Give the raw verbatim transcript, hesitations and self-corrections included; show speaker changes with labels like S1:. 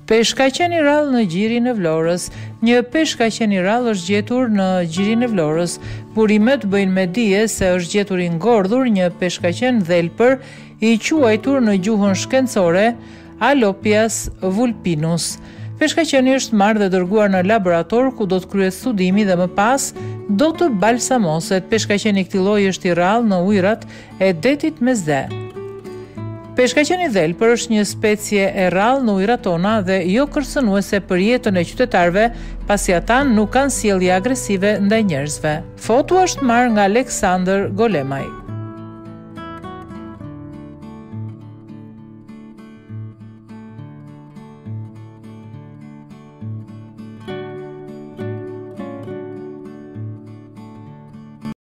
S1: Peshkaqen i rrallë në gjirin e Vlorës. Një peshkaqen i rrallë është gjetur në gjirin e Vlorës. Burimet bëjnë me dije se është gjetur i ngordhur një peshkaqen dhelpër i quajtur në gjuhën shkencore Alopias vulpinus. Peshkaqeni është marrë dhe dërguar në laborator ku do të kryhet studimi dhe më pas do të balsamoset. Peshkaqeni i këtij lloji është i rrallë në ujërat e detit Mesde. Peshkaqeni dhelpër është një specie e rrallë në ujërat tona dhe jo kërcënuese për jetën e qytetarëve, pasi ata nuk kanë sjellje agresive ndaj njerëzve. Foto është marrë nga Aleksandër Golemaj.